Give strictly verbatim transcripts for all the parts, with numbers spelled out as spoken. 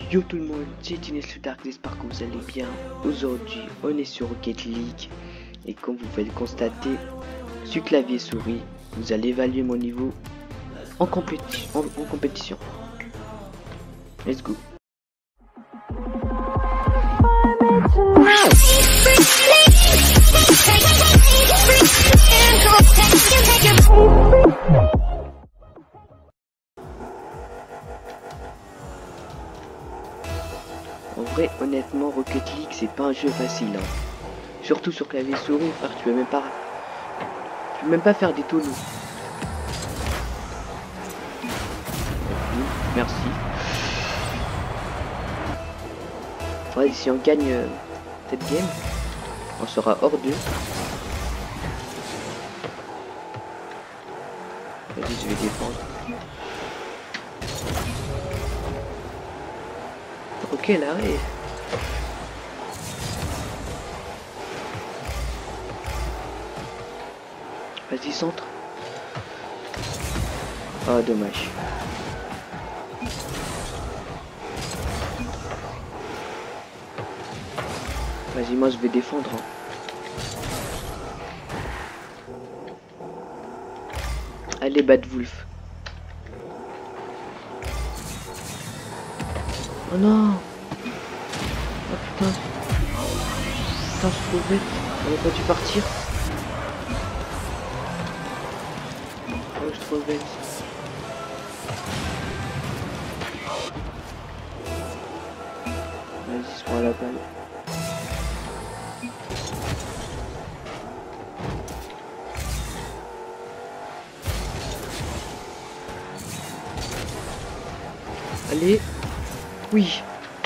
Yo tout le monde, c'est Teenage Dark, j'espère que vous allez bien. Aujourd'hui, on est sur Rocket League et comme vous pouvez le constater, sur clavier souris, vous allez évaluer mon niveau en, compéti en, en compétition. Let's go. En vrai, honnêtement, Rocket League, c'est pas un jeu facile. Hein. Surtout sur clavier souris, frère, tu peux même pas... Tu peux même pas faire des tonneaux. Merci. Faudrait, si on gagne euh, cette game, on sera hors d'eux. Vas-y, je vais défendre. Ok, l'arrêt. Vas-y, centre. Ah, dommage. Vas-y, moi je vais défendre. Hein. Allez, Bad Wolf. Oh non. Oh putain. Putain, je suis trop bête. On aurait pas dû partir. Oh, je suis trop bête. Vas-y, je prends la balle. Allez. Oui.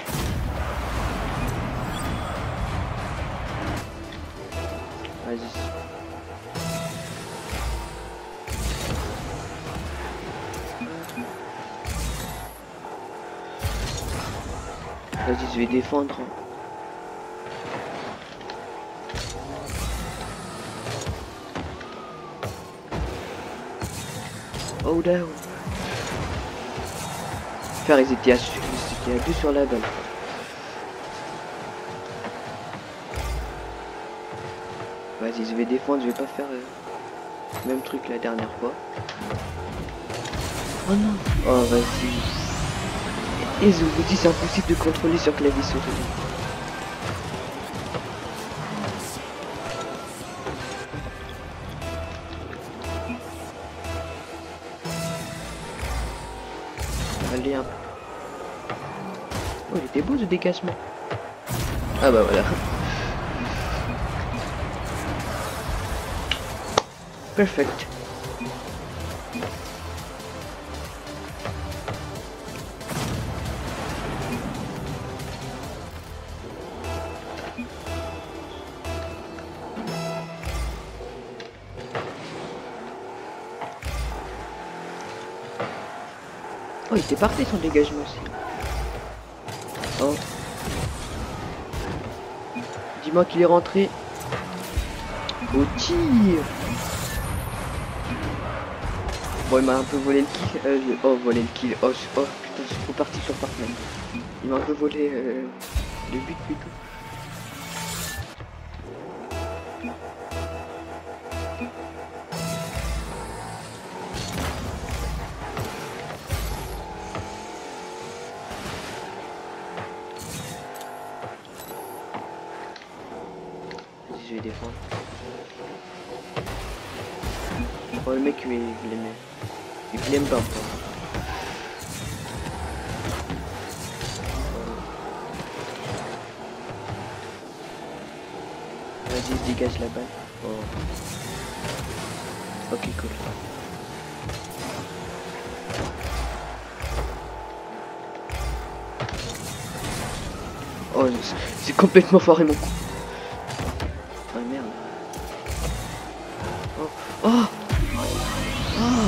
Vas-y. Vas-y, je vais défendre. Oh down. Faire ils étaient à, ils étaient à deux sur la balle. Vas-y, je vais défendre, je vais pas faire euh, le même truc la dernière fois. Oh non. Oh vas-y. Et je vous dis c'est impossible de contrôler sur clavier souris. Allez un peu. Oh il était beau ce dégagement. Ah bah voilà. Perfect. Oh il était parfait son dégagement aussi. Oh. Dis-moi qu'il est rentré. Au tir. Bon il m'a un peu volé le kill. Euh, je... Oh volé le kill. Oh, je... oh putain je suis trop parti sur Fortnite. Il m'a un peu volé euh, le but plutôt. Je vais défendre. Oh le mec il l'aime. Il l'aime pas. Vas-y je dégage la balle. Oh. Ok cool. Oh j'ai complètement foiré mon coup. Ah merde. Oh. Oh. Oh.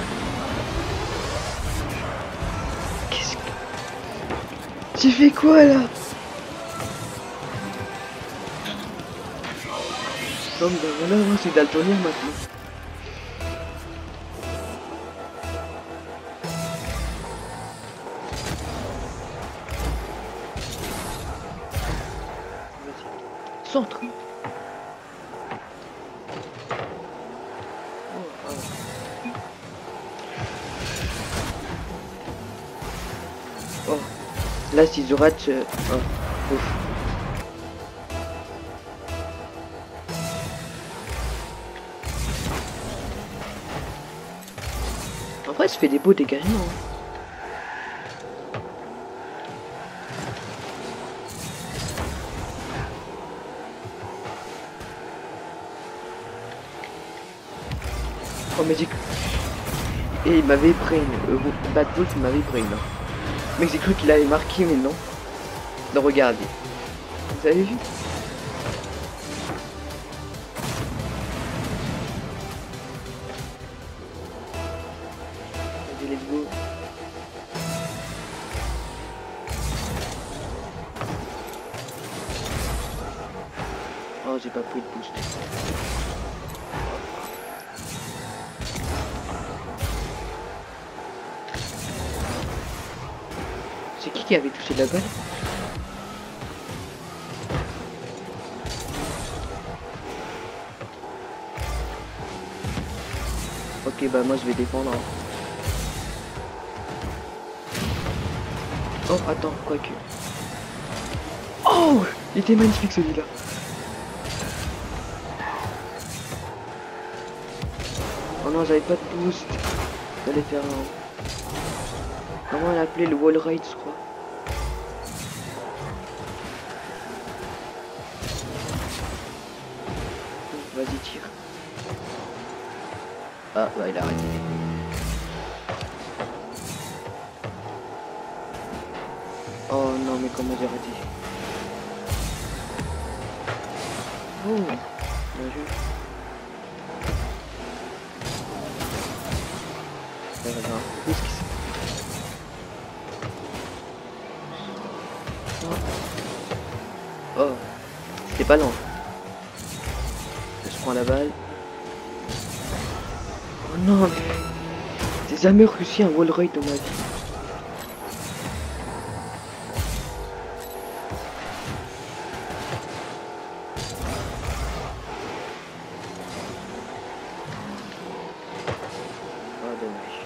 Qu'est-ce que... J'ai fait quoi là? Non mais voilà, c'est daltonien maintenant. centre. Oh, là s'ils auraient euh... oh, ouf. En vrai, ça fait des beaux dégagements. Oh mais j'ai... Et il m'avait pris une... Euh, Bad Wolf il m'avait pris une. Mais j'ai cru qu'il avait marqué mais non. Non regardez. Vous avez vu? Allez let's go. Oh j'ai pas pris de boost. C'est qui qui avait touché la balle? Ok bah moi je vais défendre. Oh attends, quoique. Oh il était magnifique celui-là. Oh non j'avais pas de boost. J'allais faire un... Comment on l'appelait, le wall ride je crois. Vas-y tire. Ah bah il a arrêté. Oh non mais comment j'ai raté. Oh bien joué. Ça va bien. Qu'est-ce qui c'est? Oh, c'était pas lent. Je prends la balle. Oh non, mais j'ai jamais réussi un wall ride dans ma vie. Oh dommage.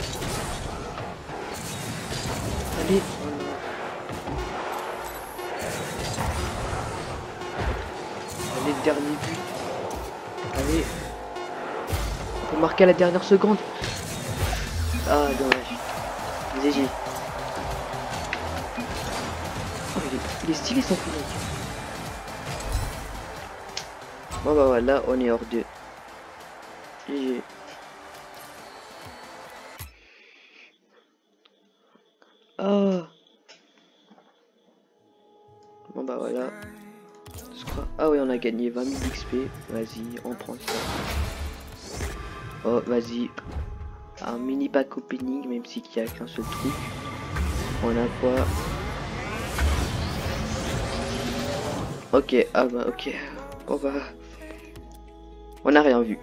Allez. Allez, le dernier but. Allez. On peut marquer à la dernière seconde. Ah, dommage. G G. Oh, il est, il est stylé son public. Bon bah voilà, on est hors de. G G. Ah. Bon bah voilà. Je crois. Ah oui, on a gagné vingt mille X P. Vas-y, on prend ça. Oh, vas-y. Un mini pack opening, même si qu'il n'y a qu'un seul truc. On a quoi? Ok, ah bah ok. Bon bah. On n'a rien vu.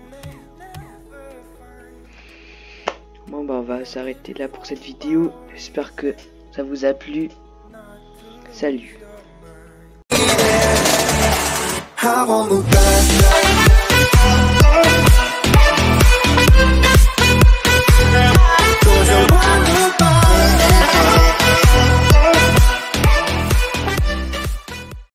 Bon bah on va s'arrêter là pour cette vidéo. J'espère que ça vous a plu. Salut. I won't look back.